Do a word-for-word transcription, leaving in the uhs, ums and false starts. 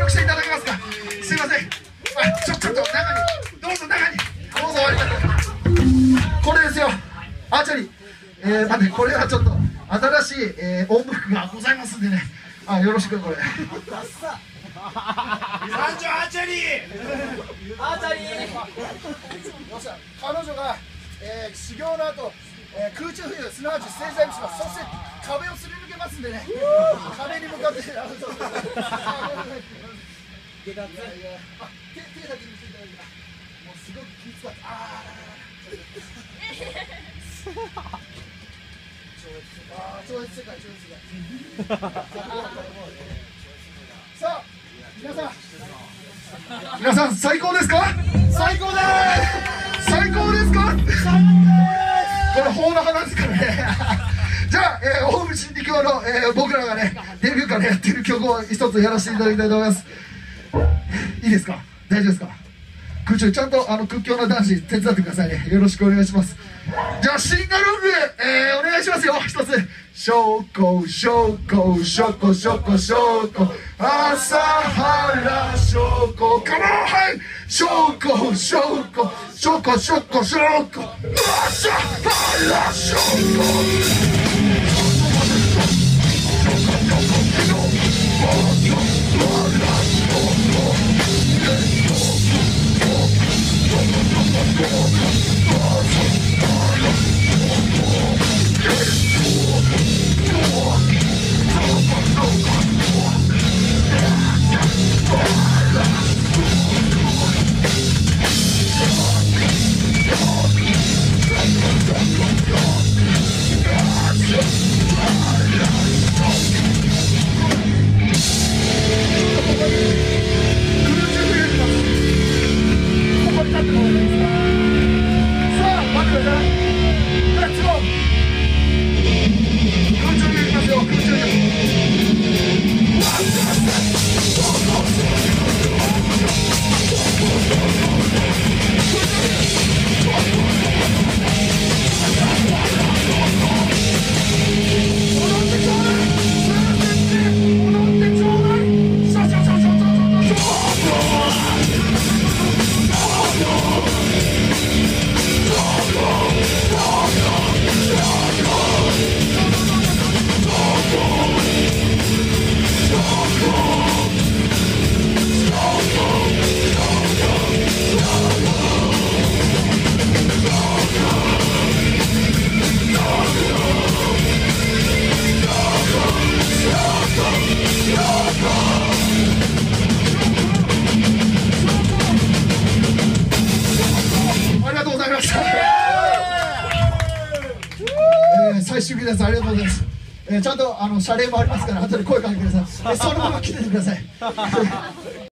録していただけますか。すいません。あ、ちょちょっと中にどうぞ、中にどうぞ。ありがとう。これですよ、アーチャリー。えー、待って、これはちょっと新しい、えー、オウム服がございますんでね。あ、よろしく。これ三丁アーチャリーアーチャリー。 よっしゃ、彼女が、えー、修行の後、えー、空中浮遊、すなわち正座にします。そして壁をすり抜けますんでね。壁に向かって、あの、そうそう。あ、手、手だけにしていただいて、もうすごく気遣って、ああ。ああ、超越世界、超越世界。さあ、皆さん。皆さん、最高ですか。最高です。最高ですか。これ、法の花ですからね。じゃあ、えー、オウム真理教の、えー、僕らがね、デビューからやってる曲を一つやらせていただきたいと思います。いいですか。大丈夫ですか。空中ちゃんとあの屈強な男子手伝ってくださいね。よろしくお願いします。じゃあシンガロング、えー、お願いしますよ。一つ。ショーコショーコショコショコショーコ朝原ショーコカモン、はい。ショーコショーコショコショコショーコ朝原ショーコ。最終日です。ありがとうございます。えー、ちゃんとあの謝礼もありますから後で声かけてください。えー、そのまま来ててください。